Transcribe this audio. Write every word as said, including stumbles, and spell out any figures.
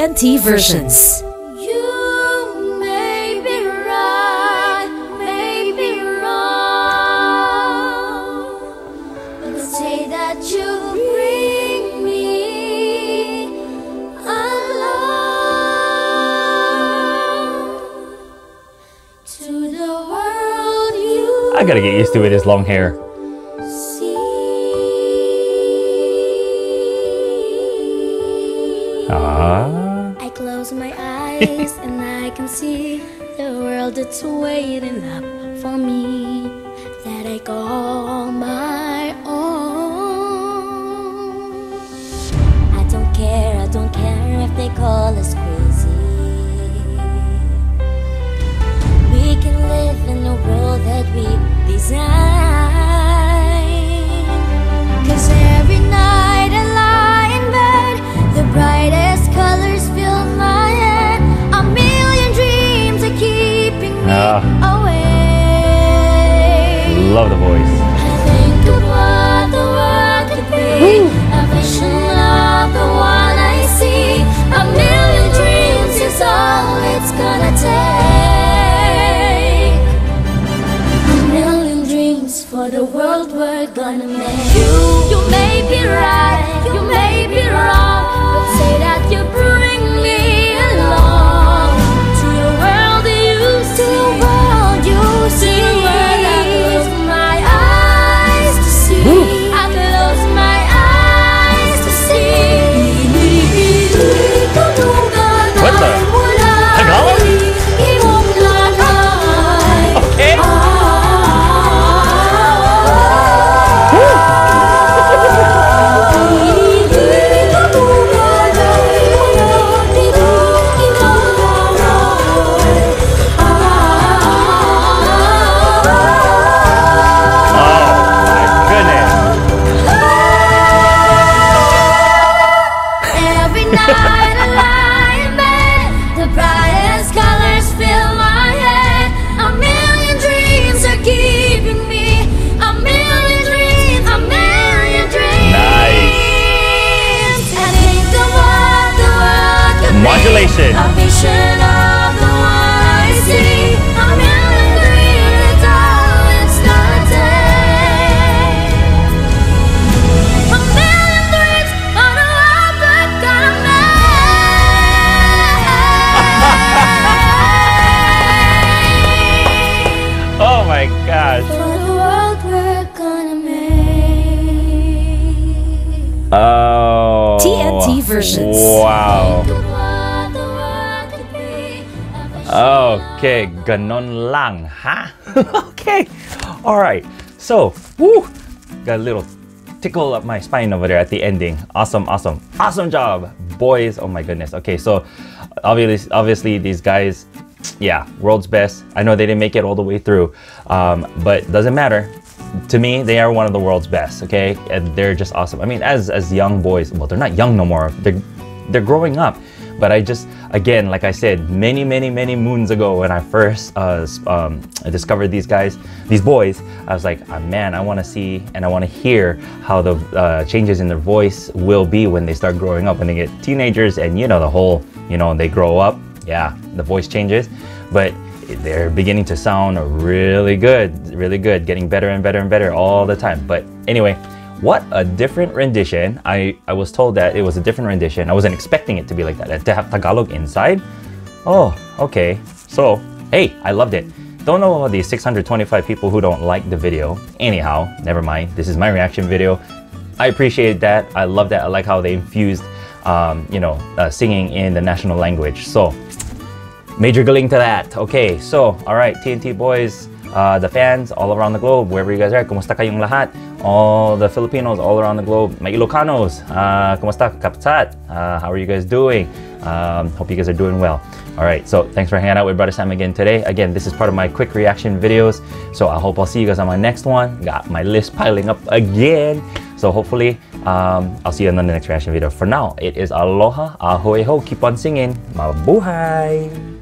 N T Versions. You may be right, may be wrong, but say that you bring me along to the world you I gotta get used to it, his long hair. Ah. I close my eyes and I can see the world that's waiting up for me, that I call my own. I don't care, I don't care if they call us crazy. We can live in the world that we design. 'Cause every night I lie in bed, the brightest colors fill my head. A million dreams are keeping me Ah. awake. Love the voice. I think of what the world could be. A vision of the one I see. A million dreams is all it's gonna take. A million dreams for the world we're gonna make. You, you may be right, you may be wrong, but say that you bring me along to the world you see. To the world you see. To the world I close my eyes to see. I close my eyes to see. What the? Tagalog? Okay. Every night I lie in bed, the brightest colors fill my head. A million dreams are keeping me. A million dreams, a million dreams. Nice. And think of what the world could be. Modulation. A vision of the one I see. A million dreams, that's all it's gonna take. A million dreams for the world we're gonna make. Oh my gosh. For the world we're gonna make. Oh. T N T Versions. Wow. Think of what the world could be. A vision Okay, ganon lang, ha? Okay, all right. So, woo, got a little tickle up my spine over there at the ending. Awesome, awesome, awesome job, boys. Oh my goodness. Okay, so obviously, obviously these guys, yeah, world's best. I know they didn't make it all the way through, um, but doesn't matter. To me, they are one of the world's best. Okay, and they're just awesome. I mean, as as young boys, well, they're not young no more. They're they're growing up. But I just, again, like I said, many, many, many moons ago when I first uh, um, discovered these guys, these boys, I was like, oh, man, I want to see and I want to hear how the uh, changes in their voice will be when they start growing up, when they get teenagers, and you know, the whole, you know, they grow up, yeah, the voice changes, but they're beginning to sound really good, really good, getting better and better and better all the time. But anyway, what a different rendition. I, I was told that it was a different rendition. I wasn't expecting it to be like that, to have Tagalog inside. Oh, okay. So, hey, I loved it. Don't know about these six hundred twenty-five people who don't like the video. Anyhow, never mind. This is my reaction video. I appreciate that. I love that. I like how they infused, um, you know, uh, singing in the national language. So, major galing to that. Okay, so, all right, T N T boys, uh, the fans all around the globe, wherever you guys are, kumusta kayong lahat? All the Filipinos all around the globe, may Ilocanos, uh, kumusta kapsat? Uh, how are you guys doing? Um, hope you guys are doing well. All right, so thanks for hanging out with Bruddah Sam again today. Again, this is part of my quick reaction videos, so I hope I'll see you guys on my next one. Got my list piling up again, so hopefully um, I'll see you on the next reaction video. For now, it is aloha, ahoy ho, keep on singing, mabuhay!